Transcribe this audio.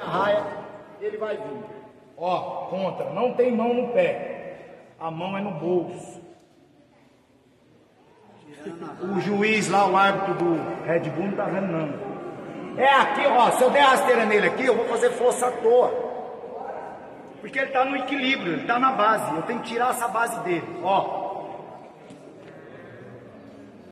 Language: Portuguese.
raia, ele vai vir. Ó, contra, não tem mão no pé, a mão é no bolso. O juiz lá, o árbitro do Red Bull, não tá vendo não. É aqui, ó, se eu der rasteira nele aqui, eu vou fazer força à toa. Porque ele tá no equilíbrio, ele tá na base, eu tenho que tirar essa base dele, ó.